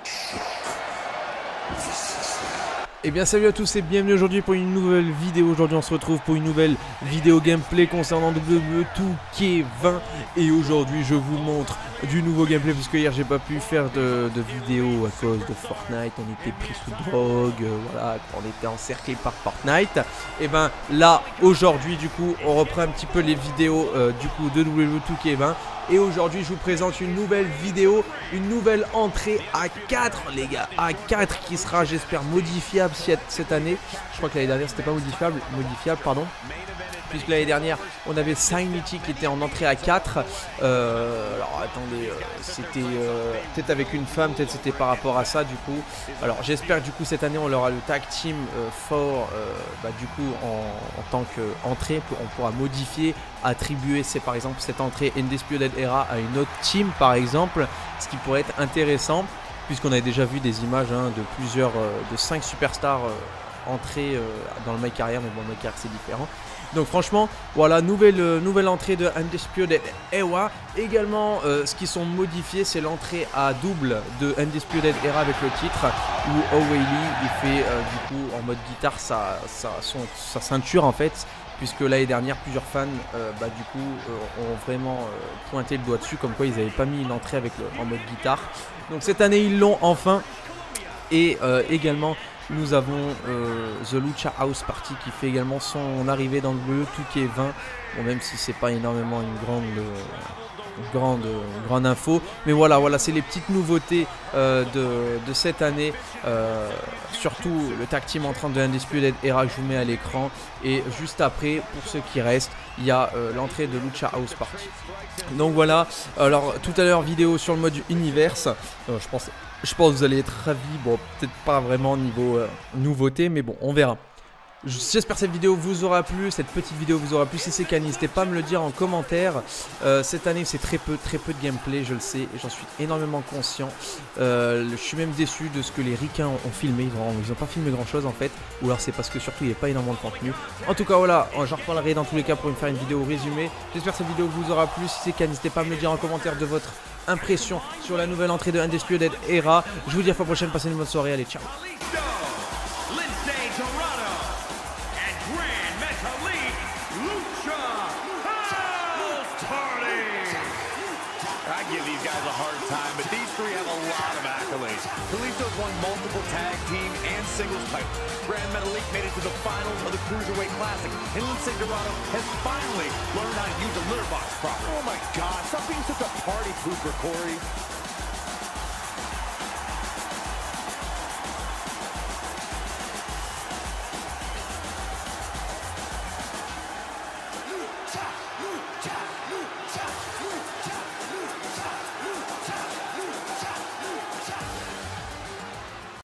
Eh bien salut à tous et bienvenue aujourd'hui pour une nouvelle vidéo. Aujourd'hui on se retrouve pour une nouvelle vidéo gameplay concernant WWE 2K20. Et aujourd'hui je vous montre du nouveau gameplay puisque hier j'ai pas pu faire de vidéo à cause de Fortnite. On était pris sous drogue, voilà, on était encerclé par Fortnite. Et ben là aujourd'hui du coup on reprend un petit peu les vidéos du coup de WWE 2K20. Et aujourd'hui je vous présente une nouvelle vidéo, une nouvelle entrée à 4 les gars, à 4 qui sera j'espère modifiable cette année. Je crois que l'année dernière c'était pas modifiable pardon. Puisque l'année dernière on avait Signity qui était en entrée à 4. Alors attendez, c'était peut-être avec une femme, peut-être c'était par rapport à ça du coup. Alors j'espère du coup cette année on aura le tag team fort du coup en tant qu'entrée. On pourra modifier, attribuer par exemple cette entrée Undisputed Era à une autre team par exemple. Ce qui pourrait être intéressant puisqu'on avait déjà vu des images de plusieurs, de 5 superstars entrées dans le My Career, mais bon le My Career c'est différent. Donc franchement, voilà, nouvelle entrée de Undisputed Era. Également, ce qui sont modifiés, c'est l'entrée à double de Undisputed Era avec le titre, où O'Reilly, il fait du coup en mode guitare sa ceinture en fait. Puisque l'année dernière, plusieurs fans du coup ont vraiment pointé le doigt dessus, comme quoi ils n'avaient pas mis l'entrée avec en mode guitare. Donc cette année, ils l'ont enfin. Et également, nous avons The Lucha House Party qui fait également son arrivée dans le 2K20. Bon, même si c'est pas énormément une grande info. Mais voilà, c'est les petites nouveautés de cette année. Surtout le tag team entrant de Undisputed Era que je vous mets à l'écran. Et juste après, pour ceux qui restent, il y a l'entrée de Lucha House Party. Donc voilà, alors tout à l'heure vidéo sur le mode Universe. Je pense que vous allez être ravis. Bon, peut-être pas vraiment niveau nouveauté, mais bon, on verra. J'espère que cette vidéo vous aura plu, cette petite vidéo vous aura plu. Si c'est le cas, n'hésitez pas à me le dire en commentaire. Cette année, c'est très peu de gameplay, je le sais, et j'en suis énormément conscient. Je suis même déçu de ce que les ricains ont filmé. Ils n'ont pas filmé grand chose en fait, ou alors c'est parce que surtout il n'y a pas énormément de contenu. En tout cas, voilà, j'en reparlerai dans tous les cas pour me faire une vidéo résumée. J'espère que cette vidéo vous aura plu. Si c'est le cas, n'hésitez pas à me le dire en commentaire de votre impression sur la nouvelle entrée de Undisputed Era. Je vous dis à la fois prochaine, passez une bonne soirée, allez ciao. I give these guys a hard time, but these three have a lot of accolades. Kalisto's won multiple tag team and singles titles. Grand Metalik made it to the finals of the Cruiserweight Classic, and Lince Dorado has finally learned how to use a litter box properly. Oh my God, stop being such a party pooper, Corey.